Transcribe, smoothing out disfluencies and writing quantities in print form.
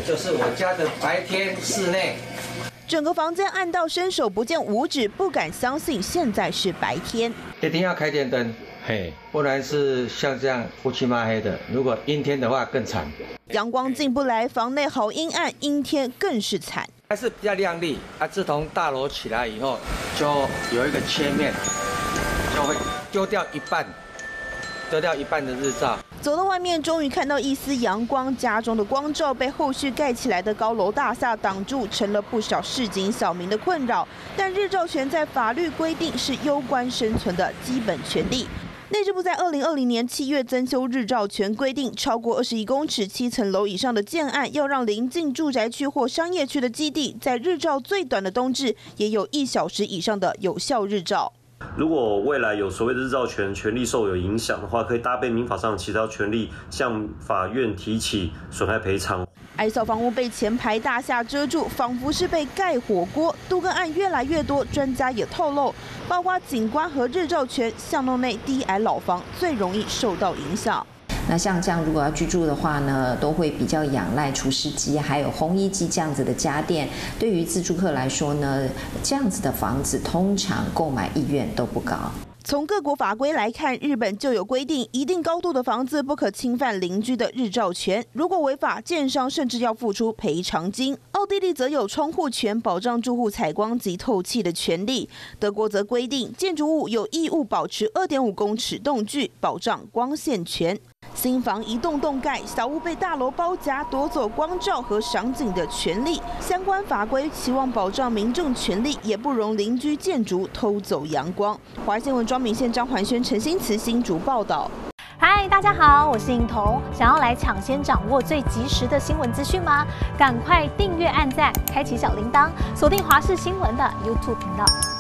就是我家的白天室内。 整个房间暗到伸手不见五指，不敢相信现在是白天。 一定要开电灯，不然是像这样乌漆嘛黑的。如果阴天的话更惨。 阳光进不来，房内好阴暗，阴天更是惨。 还是比较亮丽啊。自从大楼起来以后，就有一个切面，就会丢掉一半的日照。 走到外面，终于看到一丝阳光，家中的光照被后续盖起来的高楼大厦挡住，成了不少市井小民的困扰。但日照权在法律规定是攸关生存的基本权利。内政部在2020年7月增修日照权规定，超过21公尺7层楼以上的建案，要让邻近住宅区或商业区的基地，在日照最短的冬至，也有1小时以上的有效日照。 如果未来有所谓的日照权利受有影响的话，可以搭配民法上其他权利，向法院提起损害赔偿。 矮小房屋被前排大厦遮住，仿佛是被盖火锅。都更案越来越多，专家也透露，包括景观和日照权，巷弄内低矮老房最容易受到影响。 那像这样，如果要居住的话呢，都会比较仰赖除湿机，还有烘衣机这样子的家电。对于自住客来说呢，这样子的房子通常购买意愿都不高。 从各国法规来看，日本就有规定，一定高度的房子不可侵犯邻居的日照权，如果违法，建商甚至要付出赔偿金。奥地利则有窗户权，保障住户采光及透气的权利。德国则规定，建筑物有义务保持2.5公尺栋距，保障光线权。新房一栋栋盖，小屋被大楼包夹，夺走光照和赏景的权利。相关法规期望保障民众权利，也不容邻居建筑偷走阳光。华新闻庄敏宪、张环轩、陈新慈新竹报道。 嗨，大家好，我是颖彤。想要来抢先掌握最及时的新闻资讯吗？赶快订阅、按赞、开启小铃铛，锁定华视新闻的 YouTube 频道。